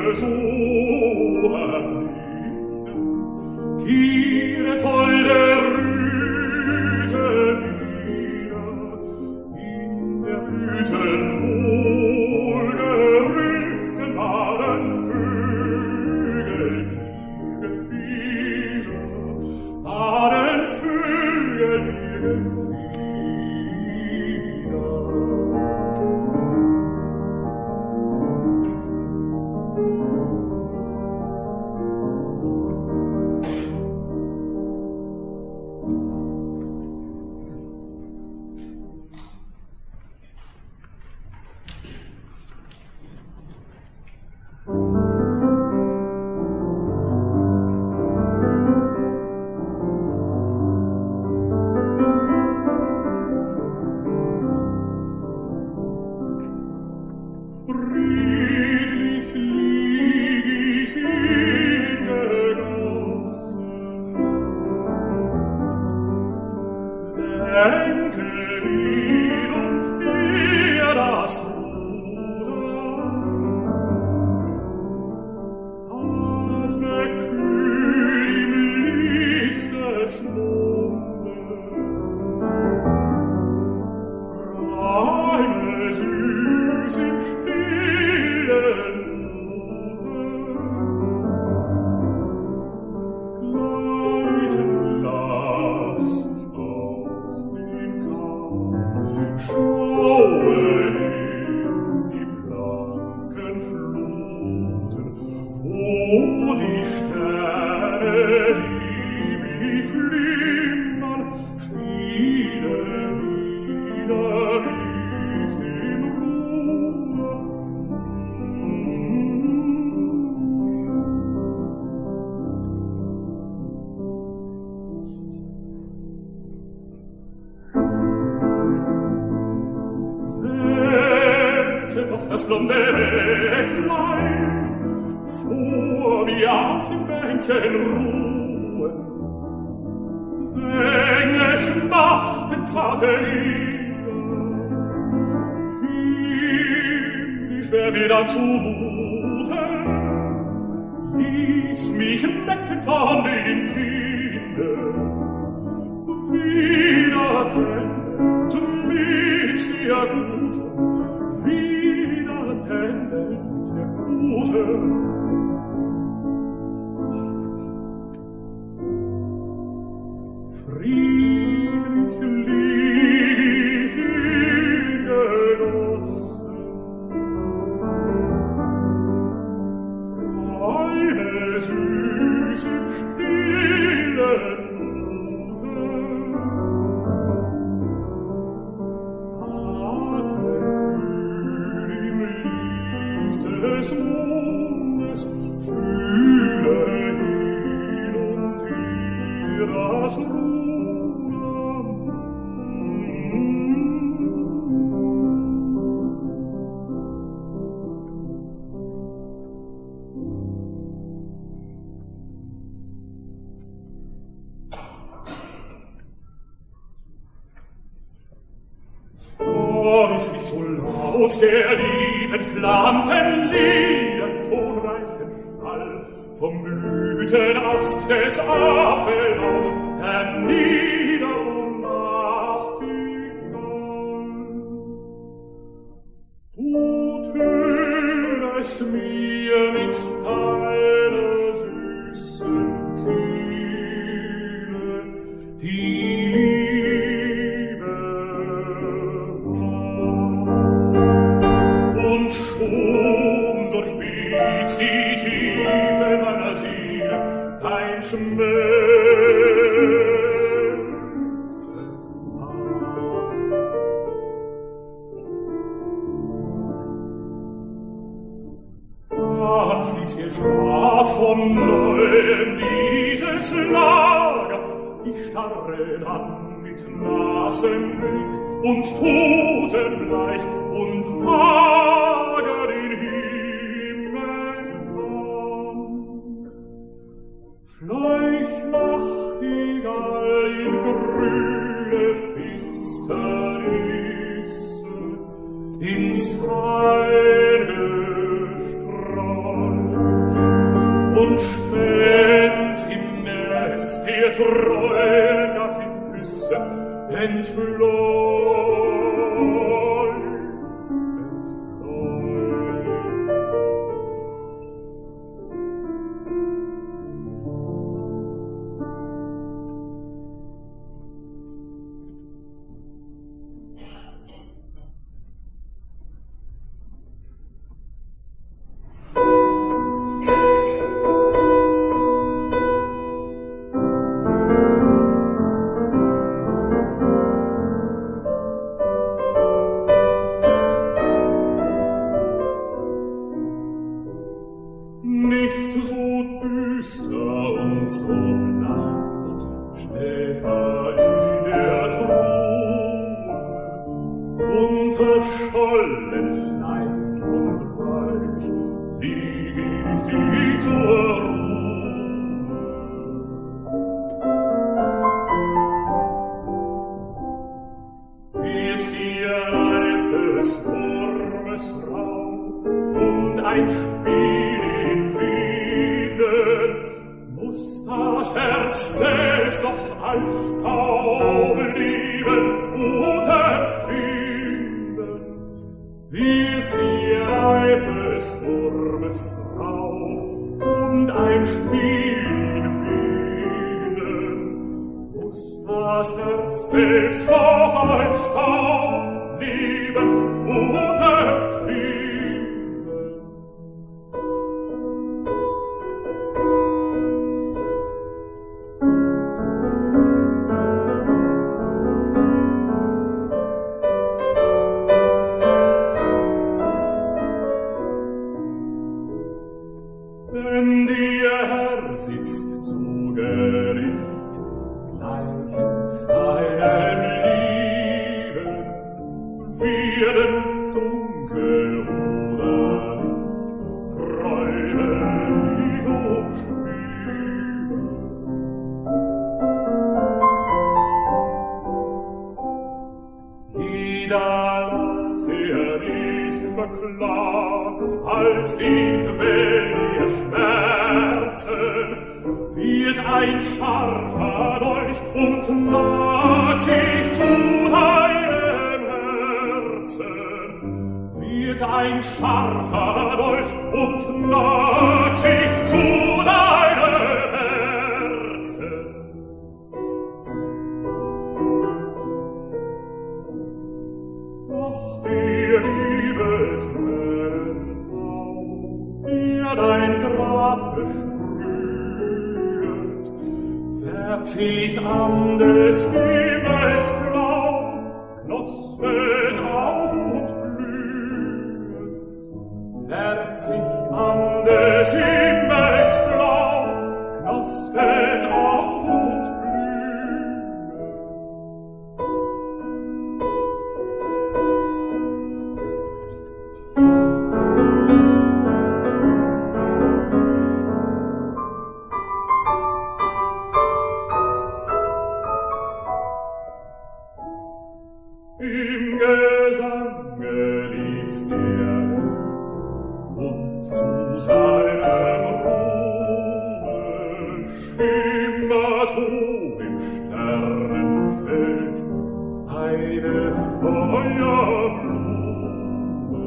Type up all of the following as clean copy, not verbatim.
In seine Strahl ihr treuen Gattin entfloh. Nicht so düster und so leicht Schläfer in der Truhe, unter Schollen leicht und weich lieg ich dir zur Ruhe. Ist ihr Leib des Wurmes Raum und ein Spiel in Frieden, muss das Herz selbst noch als Staub lieben und empfinden. Wird ihr Leib des Wurmes Raum und ein Spiel in Frieden, muss das Herz selbst noch als Staub lieben und empfinden. Wenn dir Herr sitzt zu Gericht, gleich deinem Lieben, werden dunkel oder Licht, Träume dich umschweben. Niederlass dich verklagt, als die Quelle Schmerzen, wird ein scharfer Dolch und naht sich zu deinem Herzen. Wird ein scharfer Dolch und naht sich zu deinem Herzen. Doch der Liebe Tränentau, der dein Grab besprüht, färbt sich an des Himmels Blau, knospet auf und blüht. Färbt sich an des Himmels Blau, knospet auf und blüht. Im Gesange liegt der Held, und zu seinem Ruhe schimmert hoch im Sternenfeld eine Feuerblume.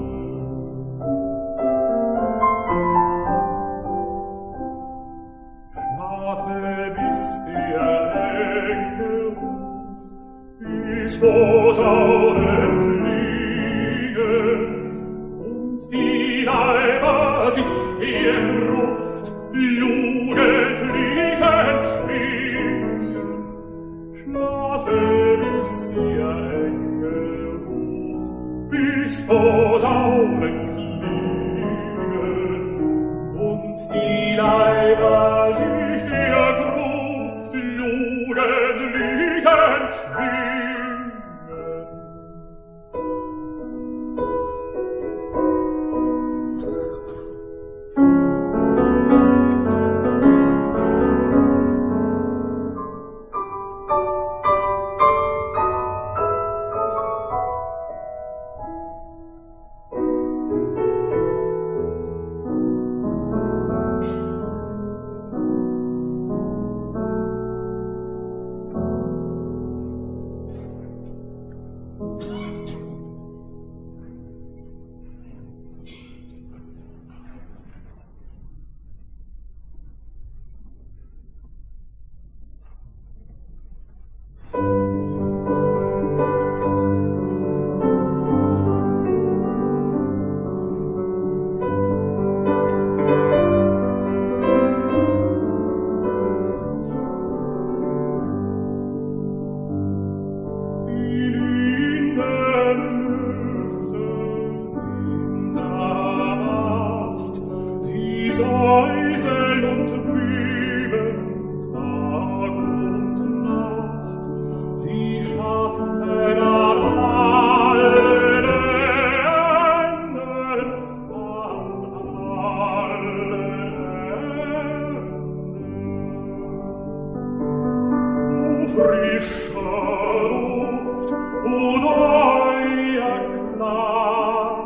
Schlafe, bis der Engel ruft, bis Posaunen klingen und die Leiber sich in Luft jugendlich entschwingen. Schlafe, bis der Engel ruft, bis Posaunen klingen und die Leiber sich der Gruft jugendlich entschwingen. säuseln und wühlen Tag und Nacht. Sie schaffen an allen Enden, an allen Enden. Frischer Luft und euer Klang,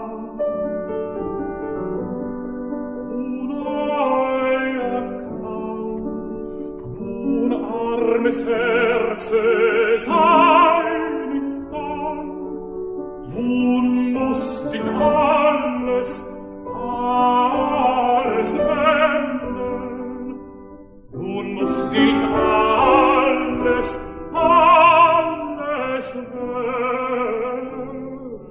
armes Herze sei nicht lang, nun muss sich alles wenden, nun muss sich alles wenden.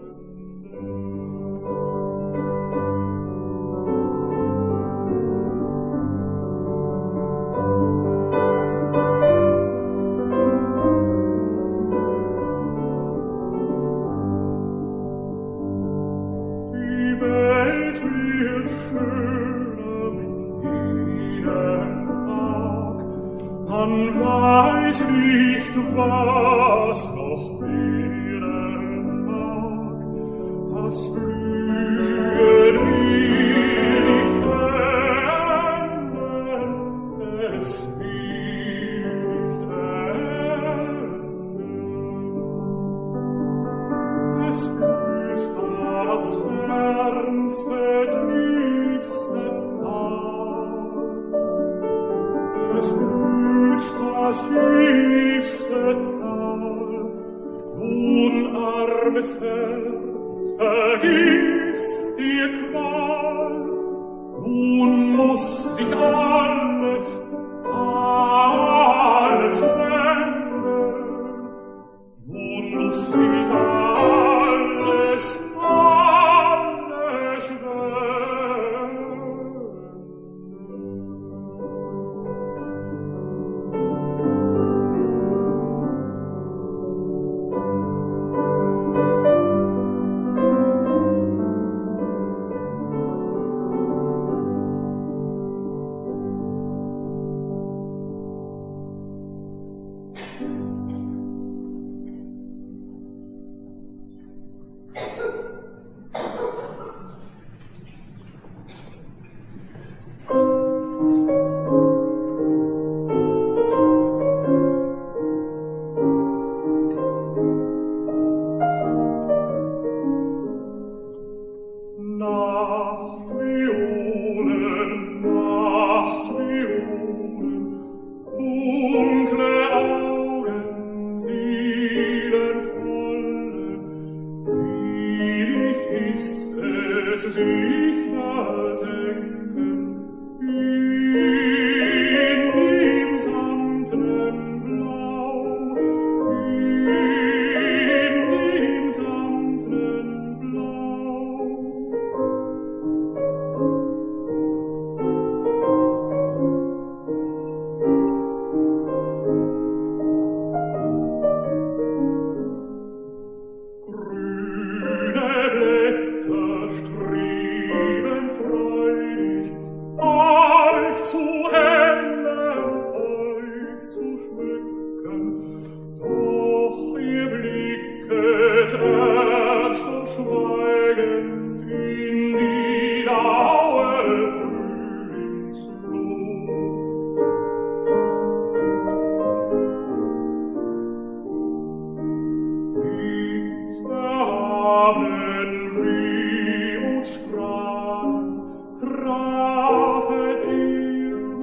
Wird schöner mit jedem Tag, man weiß nicht, was noch werden mag, das Blühen will nicht enden, es will nicht enden. Es blüht das fernste, tiefste Tal. Es blüht das tiefste Tal. Nun, armes Herz, vergiss die Qual. Nun muss sich alles wenden. Nun muss sich alles Trafet ihr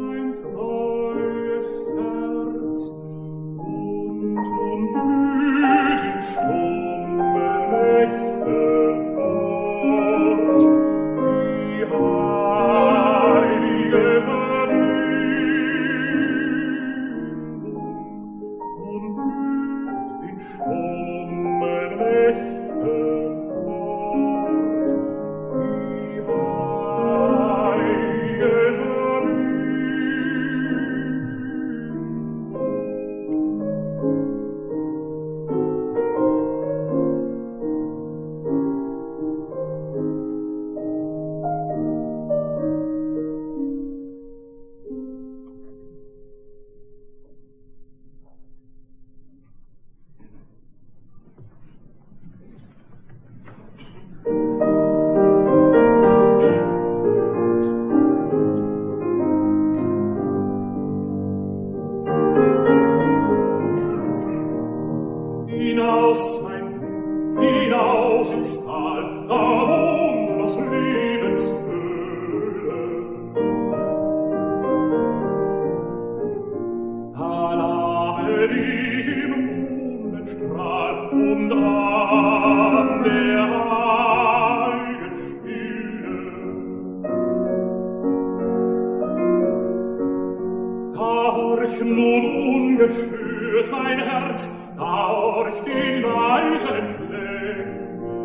Horch nun ungestört mein Herz, horch die leisen Klänge.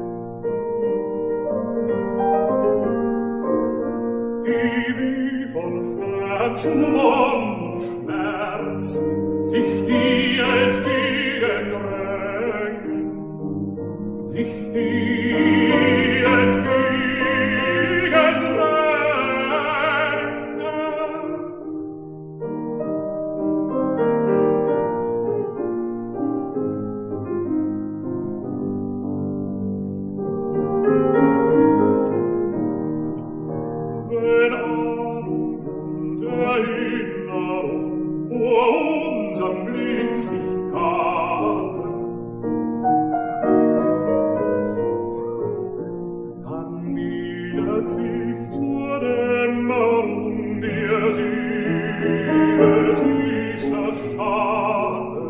Die wie von fern zu Wonn und Schmerz sich die entgegendrängen, sich die entgegendrängen. Wenn Ahnung und Erinnerung vor unserem Blick sich gaben, dann gliedert sich zur Dämmerung der Seele dieser Schaden.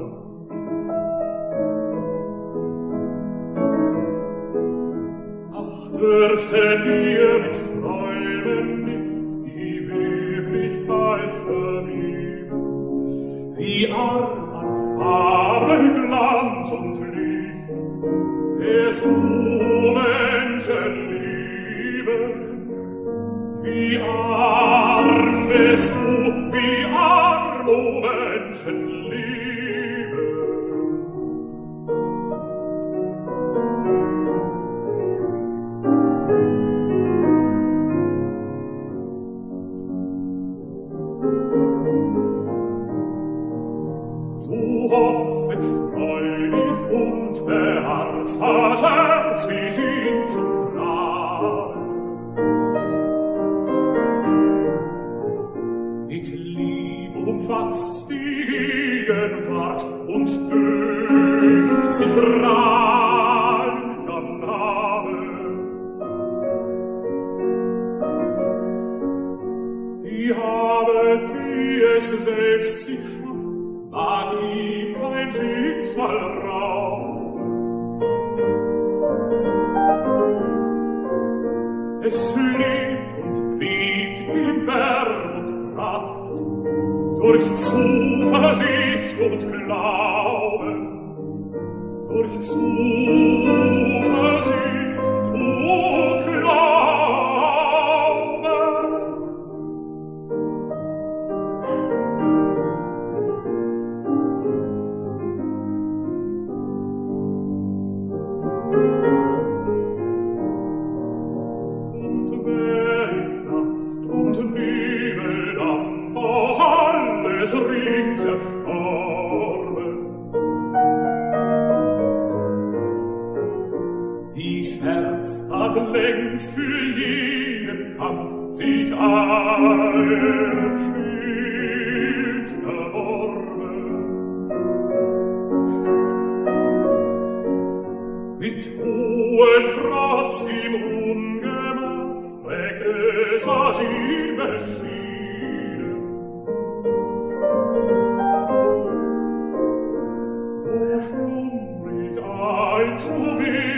Ach, dürften wir mit Träumen nicht die Wirklichkeit verlieben, wie arm an Farbe, Glanz und Licht es du Menschenliebe, wie arm bist du, wie arm, o Menschenliebe. So hoffet freudig und beharrt das Herz wie sie zum Grabe. Mit Liebe umfasst die Gegenwart und dünkt sich reicher Name. Die habe, die es selbst sich schafft, mag ihm kein Schicksal rauben. Es lebt und weht in Wärme und Kraft, durch Zuversicht und Glauben, durch Zuversicht und Glauben. Es rings erstorben. Dies Herz hat längst für jeden Kampf sich ein Schild erworben. Mit hohem Trotz im Ungemach trägt es aus ihm beschieden. So schlummrig ein zu wenig